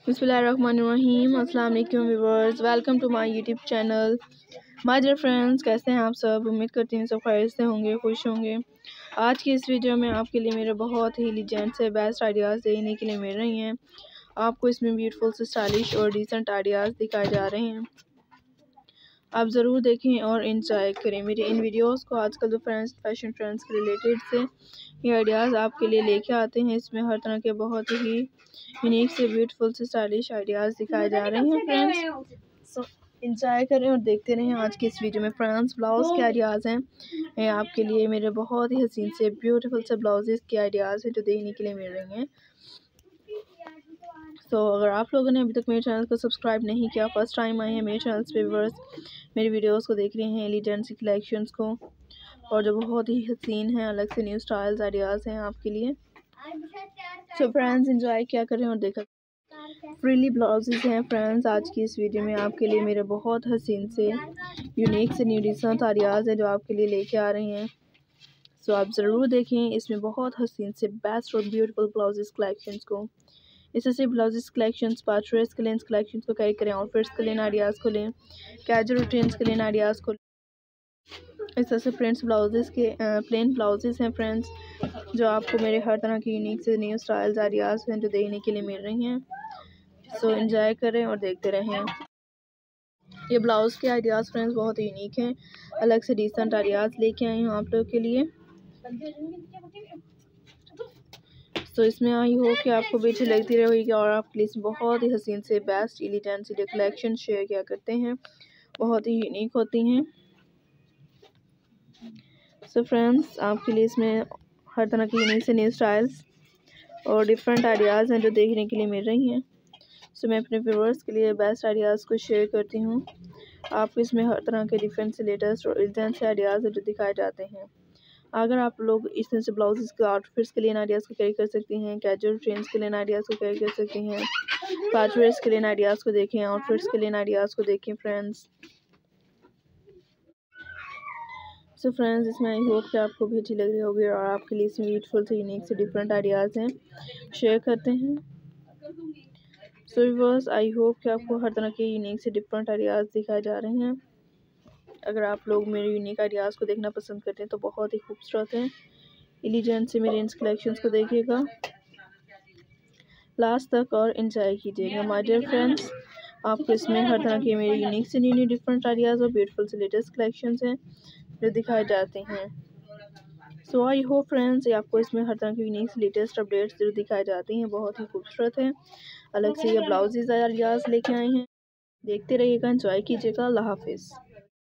बिस्मिल्लाहिर्रहमानिर्रहीम। अस्सलाम वालेकुम viewers, welcome to my YouTube channel. My dear friends, कैसे हैं आप सब? उम्मीद करती हूँ सब खैरियत से होंगे, खुश होंगे। आज की इस वीडियो में आपके लिए मेरे बहुत ही लीजेंड से बेस्ट आइडियाज़ देने के लिए मिल रही हैं। आपको इसमें ब्यूटीफुल से स्टाइलिश और डिसेंट आइडियाज़ दिखाए जा रहे हैं। आप ज़रूर देखें और इंजॉय करें मेरे इन वीडियोस को। आजकल जो फैशन ट्रेंड्स के रिलेटेड से ये आइडियाज़ आपके लिए लेके आते हैं। इसमें हर तरह के बहुत ही यूनिक से ब्यूटीफुल से स्टाइलिश आइडियाज़ दिखाए जा रहे हैं फ्रेंड्स। सो इंजॉय करें और देखते रहें आज की इस वीडियो में। फ्रेंड्स, ब्लाउज़ के आइडियाज़ हैं आपके लिए मेरे बहुत ही हसीन से ब्यूटीफुल से ब्लाउजेज़ के आइडियाज़ हैं जो देखने के लिए मिल रही हैं। अगर आप लोगों ने अभी तक मेरे चैनल को सब्सक्राइब नहीं किया, फर्स्ट टाइम आए हैं मेरे चैनल पे व्यूअर्स, मेरी वीडियोस को देख रहे हैं एलिगेंट सी कलेक्शंस को, और जो बहुत ही हसीन है अलग से न्यू स्टाइल्स आइडियाज़ हैं आपके लिए। फ्रेंड्स, एंजॉय क्या करें और देखा फ्रीली ब्लाउजेज़ हैं फ्रेंड्स। आज की इस वीडियो में आपके लिए मेरे बहुत हसीन से यूनिक से न्यू डिसेंट आइडियाज़ हैं जो आपके लिए लेके आ रहे हैं। आप ज़रूर देखें इसमें बहुत हसीन से बेस्ट और ब्यूटीफुल ब्लाउजेज़ कलेक्शंस को। इससे ब्लाउजेस कलेक्शंस, पार्टवेयर्स के लिए कलेक्शंस को कैरी करें, आउटफिट्स के लिए आइडियाज़ को लें, कैजुअल रूटीन्स के लिए आइडियाज़ को। इस तरह से प्रिंट्स ब्लाउजेस के प्लेन ब्लाउजेस हैं फ्रेंड्स जो आपको मेरे हर तरह की यूनिक से न्यू स्टाइल्स आइडियाज़ हैं जो देखने के लिए मिल रही हैं। एंजॉय करें और देखते रहें। ये ब्लाउज़ के आइडियाज़ फ्रेंड्स बहुत यूनिक हैं, अलग से डिसेंट आइडियाज़ लेके आई हूँ आप लोग के लिए। इसमें आई हो कि आपको भी अच्छी लगती रहेगी और आपके लिए बहुत ही हसीन से बेस्ट एलिगेंट से कलेक्शन शेयर किया करते हैं, बहुत ही यूनिक होती हैं। फ्रेंड्स, आपके लिए इसमें हर तरह की यूनिक से न्यू स्टाइल्स और डिफरेंट आइडियाज़ हैं जो देखने के लिए मिल रही हैं। मैं अपने व्यूअर्स के लिए बेस्ट आइडियाज़ को शेयर करती हूँ। आपको इसमें हर तरह के डिफरेंट से लेटेस्ट और एलिगेंट से आइडियाज़ जो दिखाए जाते हैं। अगर आप लोग इस तरह से ब्लाउजेस के आउटफिट्स के लिए आइडियाज़ को कैरी कर सकती हैं, कैजुअल ट्रेंड्स के लिए आइडियाज़ को कैरी कर सकती हैं, पार्टवेयर्स के लिए आइडियाज़ को देखें, आउटफिट्स के लिए आइडियाज़ को देखें फ्रेंड्स। फ्रेंड्स, इसमें आई होप कि आपको भी अच्छी लग रही होगी और आपके लिए इसमें ब्यूटीफुल से यूनिक से डिफरेंट आइडियाज़ हैं शेयर करते हैं। व्यूअर्स, आई होप कि आपको हर तरह के यूनिक से डिफरेंट आइडियाज़ दिखाए जा रहे हैं। अगर आप लोग मेरे यूनिक आइडियाज़ को देखना पसंद करते हैं तो बहुत ही खूबसूरत है एलिगेंट से मेरे इन कलेक्शंस को देखिएगा लास्ट तक और एंजॉय कीजिएगा। माय डियर फ्रेंड्स, आपको इसमें हर तरह के मेरे यूनिक से न्यू डिफरेंट आइडियाज़ और ब्यूटीफुल से लेटेस्ट कलेक्शंस हैं जो दिखाए जाते हैं। आई होप फ्रेंड्स आपको इसमें हर तरह के यूनिक से लेटेस्ट अपडेट्स जो दिखाए जाते हैं बहुत ही खूबसूरत हैं, अलग से ये ब्लाउजेज़ आइडियाज़ लेके आए हैं। देखते रहिएगा, एंजॉय कीजिएगा। अल्लाह हाफिज़।